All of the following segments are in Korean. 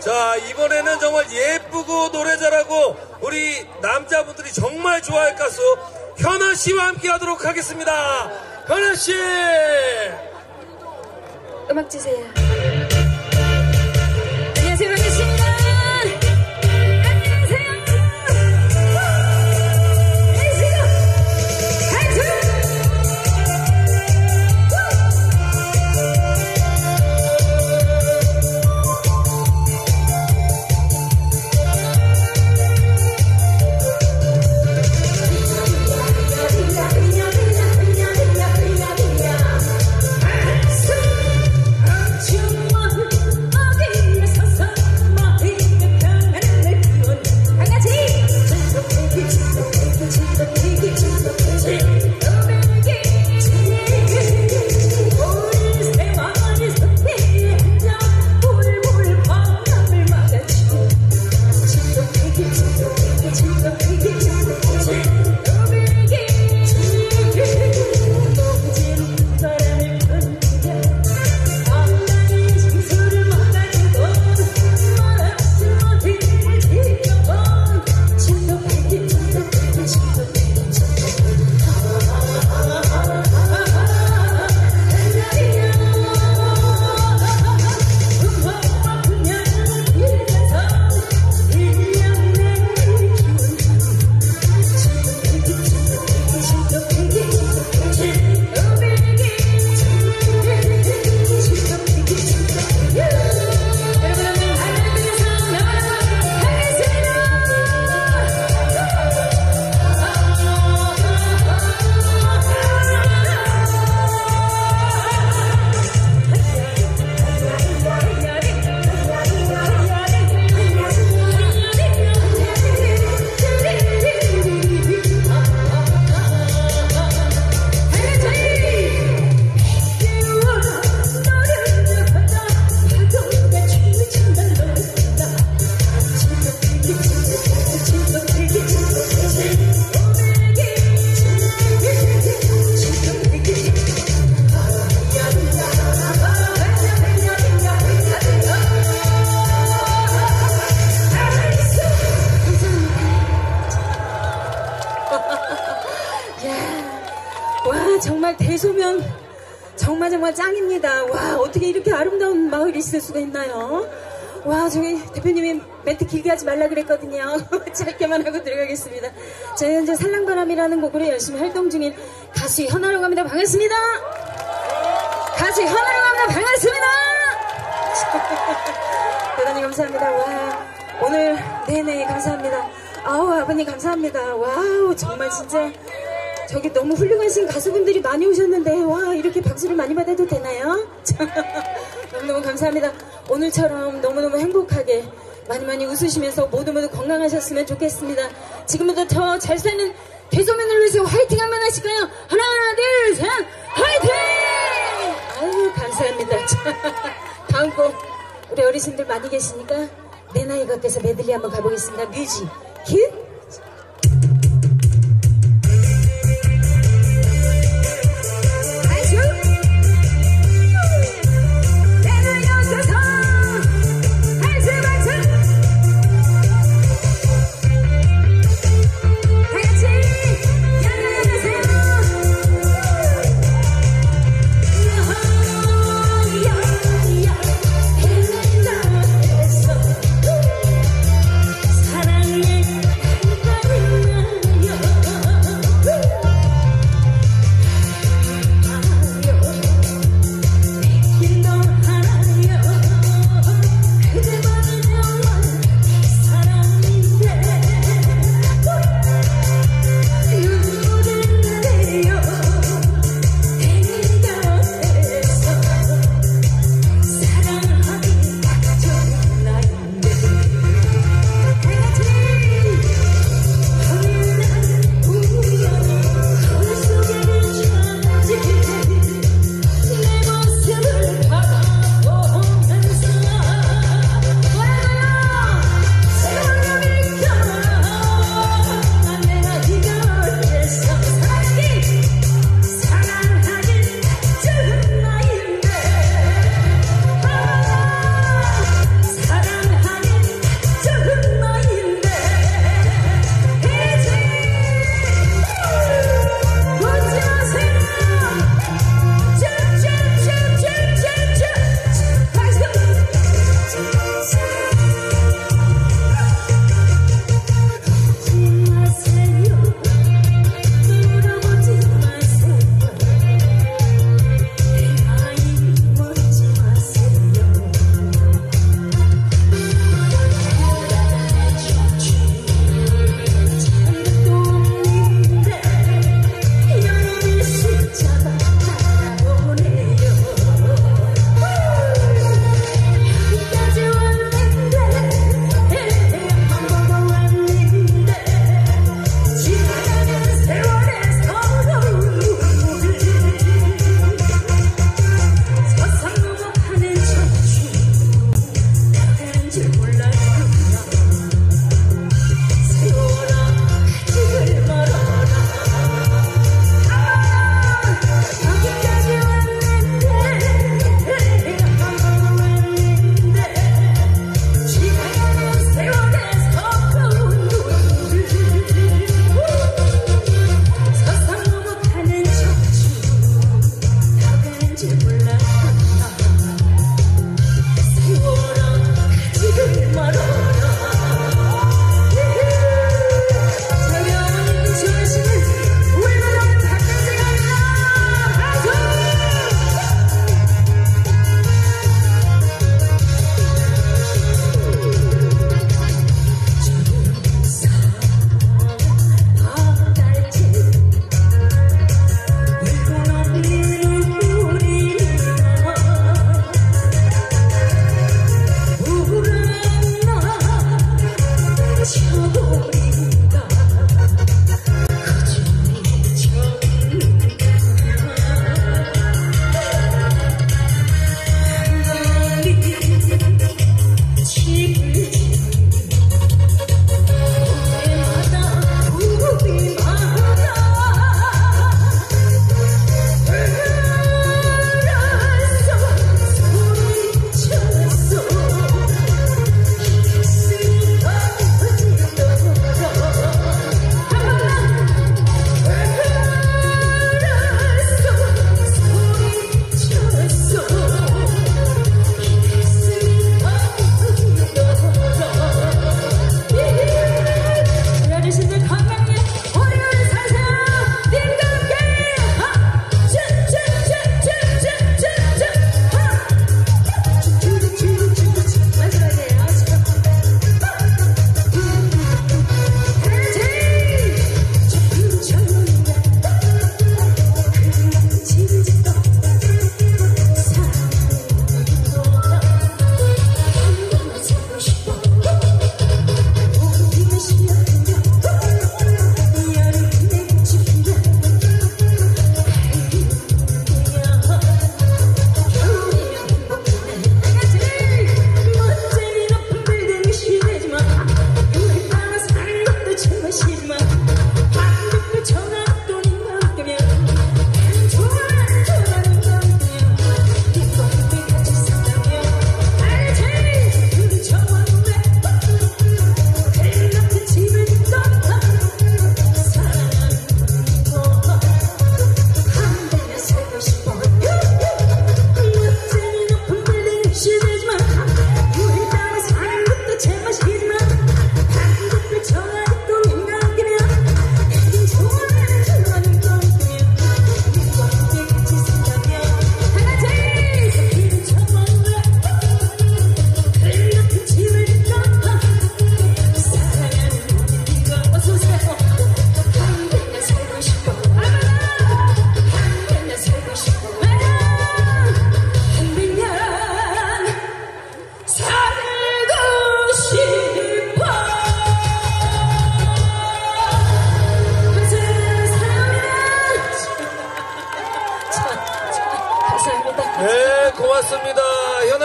자, 이번에는 정말 예쁘고 노래 잘하고 우리 남자분들이 정말 좋아할 가수 현아 씨와 함께 하도록 하겠습니다. 현아 씨! 음악 주세요. 안녕하세요, 반갑습니다. 정말 대소면 정말 짱입니다. 와, 어떻게 이렇게 아름다운 마을이 있을 수가 있나요? 와, 저기 대표님이 멘트 길게 하지 말라 그랬거든요. 짧게만 하고 들어가겠습니다. 저희 현재 살랑바람이라는 곡으로 열심히 활동 중인 가수 현아라고 합니다. 반갑습니다. 가수 현아라고 합니다. 반갑습니다. 대단히 감사합니다. 와, 오늘 네네 감사합니다. 아우, 아버님 감사합니다. 와우, 정말 진짜 저기 너무 훌륭하신 가수분들이 많이 오셨는데, 와, 이렇게 박수를 많이 받아도 되나요? 너무너무 감사합니다. 오늘처럼 너무너무 행복하게 많이 웃으시면서 모두 건강하셨으면 좋겠습니다. 지금부터 더 잘 사는 대소면을 위해서 화이팅 한번 하실까요? 하나, 둘, 셋, 화이팅! 아유, 감사합니다. 다음 곡 우리 어르신들 많이 계시니까 내 나이 겉에서 메들리 한번 가보겠습니다. 뮤직 큐! 사랑해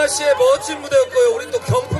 씨의 멋진 무대였고요. 우리 또 경품